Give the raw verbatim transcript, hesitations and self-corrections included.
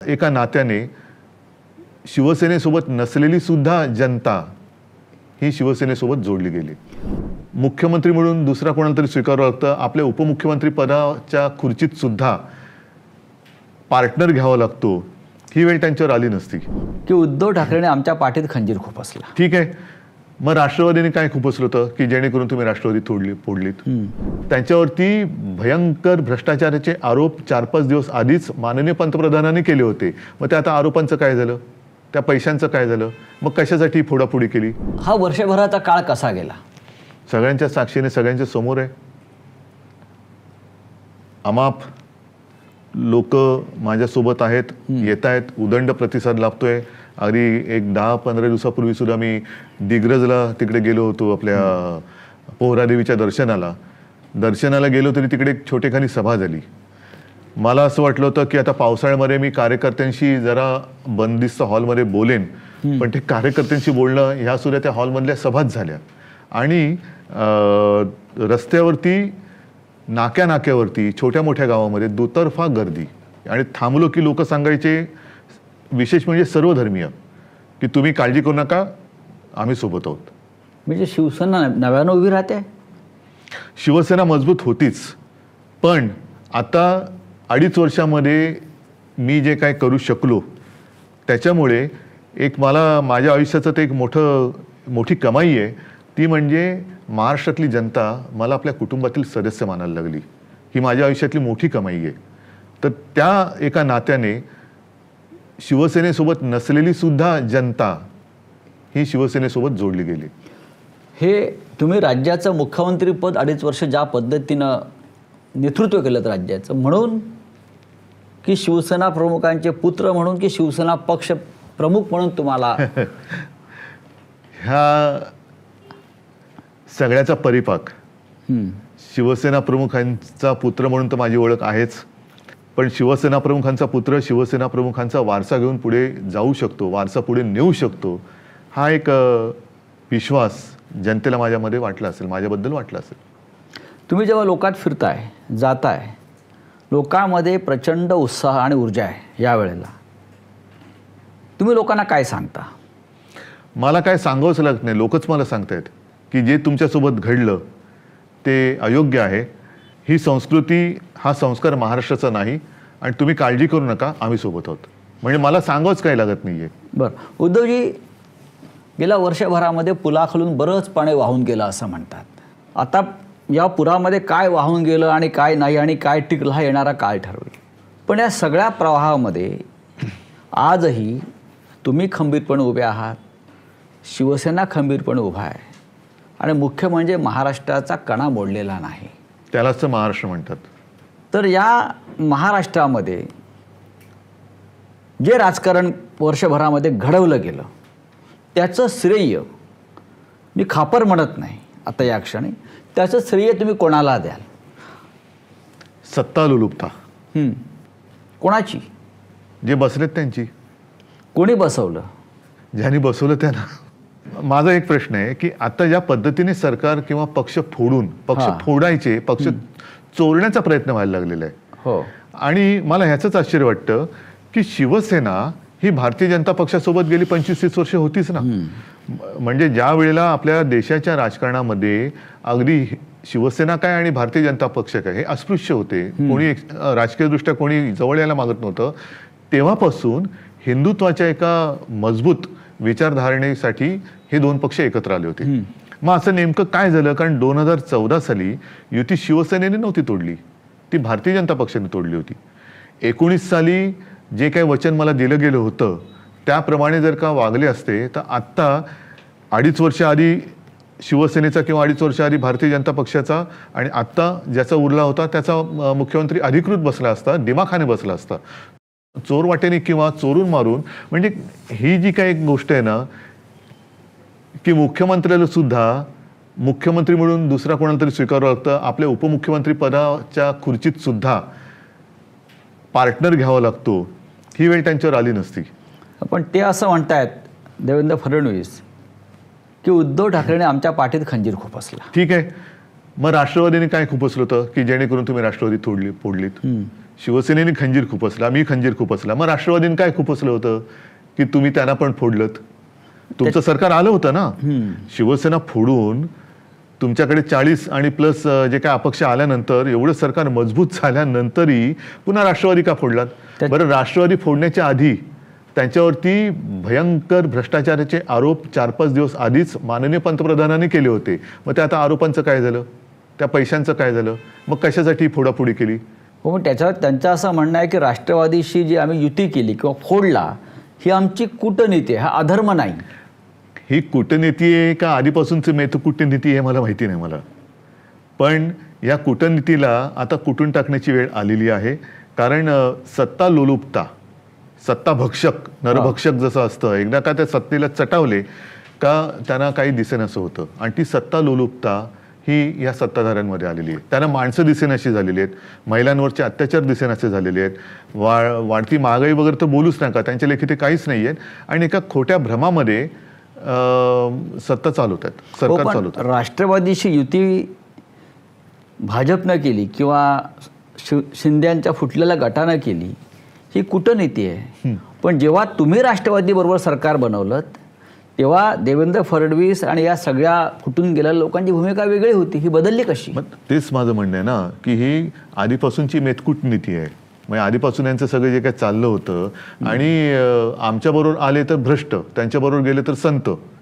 एका नात्याने शिवसेनेसोबत नसलेली सुद्धा जनता ही शिवसेनेसोबत जोडली गेली. मुख्यमंत्री म्हणून दुसरा कोणाला तरी स्वीकारावं लागतं. आपल्या उपमुख्यमंत्री पदाच्या खुर्चीत सुद्धा पार्टनर घ्यावा लागतो. ही वेळ त्यांच्यावर आली नसती की उद्धव ठाकरेने आमच्या पाठीत खंजीर खुपसला. ठीक आहे, मग राष्ट्रवादीने काय खुपसलं होतं की जेणेकरून तुम्ही राष्ट्रवादी तोडली फोडलीत. त्यांच्यावरती भयंकर भ्रष्टाचाराचे आरोप चार पाच दिवस आधीच माननीय पंतप्रधानांनी केले होते. मग त्या आता आरोपांचं काय झालं, त्या पैशांचं काय झालं, मग कशासाठी फोडाफोडी केली. हा वर्षभराचा काळ कसा गेला सगळ्यांच्या साक्षीने सगळ्यांच्या समोर आहे. अमाप लोक माझ्यासोबत आहेत, येत आहेत, उदंड प्रतिसाद लाभतोय. अगदी एक दहा पंधरा दिवसापूर्वी सुद्धा मी दिग्रजला तिकडे गेलो होतो आपल्या पोहरादेवीच्या दर्शनाला. दर्शनाला गेलो तरी तिकडे एक छोटेखानी सभा झाली. मला असं वाटलं होतं की आता पावसाळ्यामध्ये मी कार्यकर्त्यांशी जरा बंदिस्त हॉलमध्ये बोलेन, पण ते कार्यकर्त्यांशी बोलणं ह्या सुद्धा त्या हॉलमधल्या सभाच झाल्या. आणि रस्त्यावरती नाक्या नाक्यावरती छोट्या मोठ्या गावामध्ये दुतर्फा गर्दी. आणि थांबलो की लोक सांगायचे, विशेष म्हणजे सर्व धर्मीय, की तुम्ही काळजी करू नका, आम्ही सोबत आहोत. म्हणजे शिवसेना नव्यानं उभी राहते. शिवसेना मजबूत होतीच, पण आता अडीच वर्षामध्ये मी जे काय करू शकलो त्याच्यामुळे एक मला माझ्या आयुष्याचं ते एक मोठं मोठी कमाई आहे. ती म्हणजे महाराष्ट्रातली जनता मला आपल्या कुटुंबातील सदस्य मानायला लागली. ही माझ्या आयुष्यातली मोठी कमाई आहे. तर त्या एका नात्याने शिवसेनेसोबत नसलेली सुद्धा जनता ही शिवसेनेसोबत जोडली गेली. हे तुम्ही राज्याचं मुख्यमंत्रीपद अडीच वर्ष ज्या पद्धतीनं नेतृत्व केलं राज्याचं, म्हणून की शिवसेना प्रमुखांचे पुत्र म्हणून की शिवसेना पक्ष प्रमुख म्हणून तुम्हाला ह्या सगळ्याचा परिपाक शिवसेना प्रमुखांचा पुत्र म्हणून तर माझी ओळख आहेच, पण शिवसेना प्रमुखांचा पुत्र शिवसेना प्रमुखांचा वारसा घेऊन पुढे जाऊ शकतो, वारसा पुढे नेऊ शकतो, हा एक विश्वास जनतेला माझ्यामध्ये वाटला असेल, माझ्याबद्दल वाटला असेल. तुम्ही जेव्हा लोकात फिरताय जाताय, लोकांमध्ये प्रचंड उत्साह आणि ऊर्जा आहे. यावेळेला तुम्ही लोकांना काय सांगता? मला काय सांगावंच लागत नाही, लोकच मला सांगतायत की जे तुमच्यासोबत घडलं ते अयोग्य आहे. ही संस्कृती, हा संस्कार महाराष्ट्राचा नाही आणि तुम्ही काळजी करू नका, आम्ही सोबत आहोत. म्हणजे मला सांगावंच काही लागत नाही आहे. बरं, उद्धवजी, गेल्या वर्षभरामध्ये पुलाखालून बरंच पाणी वाहून गेलं असं म्हणतात. आता या पुरामध्ये काय वाहून गेलं आणि काय नाही आणि काय टिकलं हा येणारा काळ ठरवेल. पण या सगळ्या प्रवाहामध्ये आजही तुम्ही खंबीरपणे उभे आहात, शिवसेना खंबीरपणे उभा आहे आणि मुख्य म्हणजे महाराष्ट्राचा कणा मोडलेला नाही. त्यालाच तर महाराष्ट्र म्हणतात. तर या महाराष्ट्रामध्ये जे राजकारण वर्षभरामध्ये घडवलं गेलं त्याचं श्रेय मी खापर म्हणत नाही आता या क्षणी, त्याचं श्रेय तुम्ही कोणाला द्याल? सत्ता लुलुपता. कोणाची? जे बसलेत त्यांची. कोणी बसवलं? ज्यांनी बसवलं त्यांना. माझा एक प्रश्न आहे की आता ज्या पद्धतीने सरकार किंवा पक्ष फोडून पक्ष फोडायचे पक्ष चोरण्याचा प्रयत्न व्हायला लागलेला आहे. हो. आणि मला ह्याचंच आश्चर्य वाटतं की शिवसेना ही भारतीय जनता पक्षासोबत गेली पंचवीस तीस वर्ष होतीच ना. म्हणजे ज्या वेळेला आपल्या देशाच्या राजकारणामध्ये अगदी शिवसेना काय आणि भारतीय जनता पक्ष काय हे अस्पृश्य होते, कोणी राजकीयदृष्ट्या कोणी जवळ यायला मागत नव्हतं, तेव्हापासून हिंदुत्वाच्या एका मजबूत विचारधारणेसाठी हे दोन पक्ष एकत्र आले होते. मग असं नेमकं काय झालं? कारण दोन हजार चौदा साली युती शिवसेनेने नव्हती तोडली, ती भारतीय जनता पक्षाने तोडली होती. एकोणीस साली जे काही वचन मला दिलं गेलं होतं त्याप्रमाणे जर का वागले असते तर आत्ता अडीच वर्ष आधी शिवसेनेचा किंवा अडीच वर्ष आधी भारतीय जनता पक्षाचा आणि आत्ता ज्याचा उरला होता त्याचा मुख्यमंत्री अधिकृत बसला असता, दिमाखाने बसला असता. चोर वाटेने किंवा चोरून मारून. म्हणजे ही जी काही एक गोष्ट आहे ना की मुख्यमंत्र्याला सुद्धा मुख्यमंत्री म्हणून दुसरा कोणाला तरी स्वीकारावं लागतं. आपल्या उपमुख्यमंत्री पदाच्या खुर्चीत सुद्धा पार्टनर घ्यावा लागतो. ही वेळ त्यांच्यावर आली नसती. पण ते असं म्हणतायत देवेंद्र फडणवीस की उद्धव ठाकरेने आमच्या पाठीत खंजीर खुपसला. ठीक आहे, मग राष्ट्रवादीने काय खुपसलं होतं की जेणेकरून तुम्ही राष्ट्रवादी तोडली फोडलीत. शिवसेनेने खंजीर खुपसला, मी खंजीर खुपसला, मग राष्ट्रवादीने काय खुपसलं होतं की तुम्ही त्यांना पण फोडलत? तुमचं सरकार आलं होतं ना. शिवसेना फोडून तुमच्याकडे चाळीस आणि प्लस जे काय अपक्ष आल्यानंतर एवढं सरकार मजबूत झाल्यानंतरही पुन्हा राष्ट्रवादी का फोडलात? बरं, राष्ट्रवादी फोडण्याच्या आधी त्यांच्यावरती भयंकर भ्रष्टाचाराचे आरोप चार पाच दिवस आधीच माननीय पंतप्रधानांनी केले होते. मग त्या आता आरोपांचं काय झालं? त्या पैशांचं काय झालं? मग कशासाठी फोडाफोडी केली? हो, मग त्याच्यावर त्यांचं असं म्हणणं आहे की राष्ट्रवादीशी जी आम्ही युती केली किंवा फोडला ही आमची कूटनीती आहे, हा अधर्म नाही. ही कूटनीती आहे का आधीपासूनची मेथ कूटनीती आहे मला माहिती नाही मला. पण या कूटनीतीला आता कुटून टाकण्याची वेळ आलेली आहे. कारण सत्ता लोलुपता, सत्ता भक्षक, नरभक्षक जसं असतं, एकदा का त्या सत्तेला चटावले का त्यांना काही दिसेनासं होतं. आणि ती सत्ता लोलुपता ही या सत्ताधाऱ्यांमध्ये आलेली आहे. त्यांना माणसं दिसेनाशी झालेली आहेत, महिलांवरचे अत्याचार दिसेनासे झालेले आहेत, वा वाढती महागाई वगैरे तर बोलूच नका, त्यांच्या लेखी ते काहीच नाही आहेत. आणि एका खोट्या भ्रमामध्ये सत्ता चालवतात, सरकार चालवतात. राष्ट्रवादीशी युती भाजपनं केली किंवा शि शिंद्यांच्या फुटलेल्या गटानं केली ही कूटनीती आहे. पण जेव्हा तुम्ही राष्ट्रवादीबरोबर सरकार बनवलं तेव्हा देवेंद्र फडणवीस आणि या सगळ्या फुटून गेलेल्या लोकांची भूमिका वेगळी होती. ही बदलली कशी? मग तेच माझं म्हणणं आहे ना की ही आधीपासूनची मेतकूट नीती आहे. म्हणजे आधीपासून यांचं सगळं जे काही चाललं होतं आणि आमच्याबरोबर आले तर भ्रष्ट, त्यांच्याबरोबर गेले तर संत,